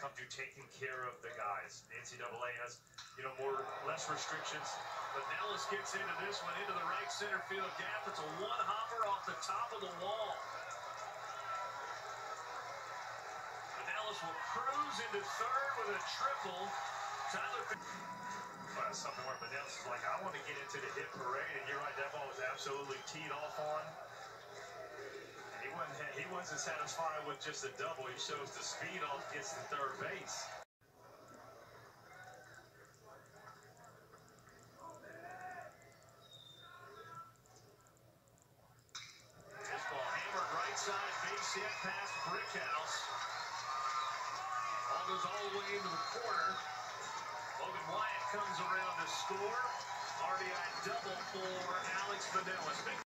come to taking care of the guys. The NCAA has, less restrictions. But Nellis gets into this one, into the right center field gap. It's a one-hopper off the top of the wall. Nellis will cruise into third with a triple. Tyler. Well, that's something where Nellis is like, I want to get into the hit parade, and you're right, that ball was absolutely teed off on. And he wasn't satisfied with just a double. He shows the speed off, gets to third base. This ball hammered right side, base hit past Brickhouse. Ball goes all the way into the corner. Logan Wyatt comes around to score. RBI double for Alex Vanellis.